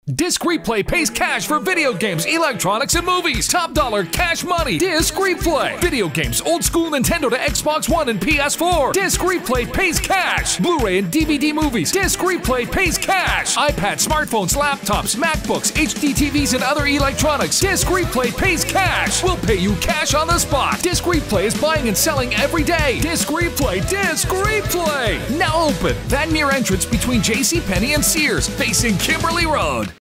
Disc Replay pays cash for video games, electronics, and movies. Top dollar cash money. Disc Replay. Video games, old school Nintendo to Xbox One and PS4. Disc Replay pays cash. Blu-ray and DVD movies. Disc Replay pays cash. iPads, smartphones, laptops, MacBooks, HD TVs, and other electronics. Disc Replay pays cash. We'll pay you cash on the spot. Disc Replay is buying and selling every day. Disc Replay. Disc Replay. Now open. That near entrance between JCPenney and Sears, facing Kimberly Road.